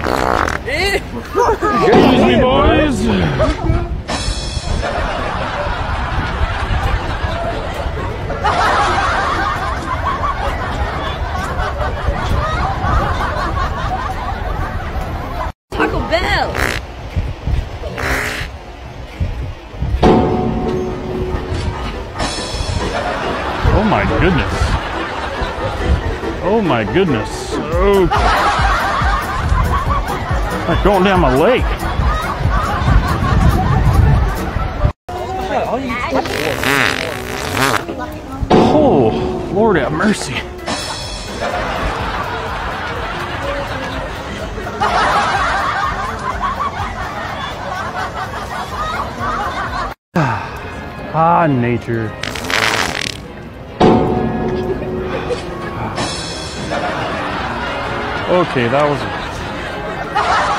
Excuse me, boys. Taco Bell. Oh my goodness. Oh my goodness. Oh. Like going down my lake. Oh, Lord have mercy. Ah, nature. Okay, that was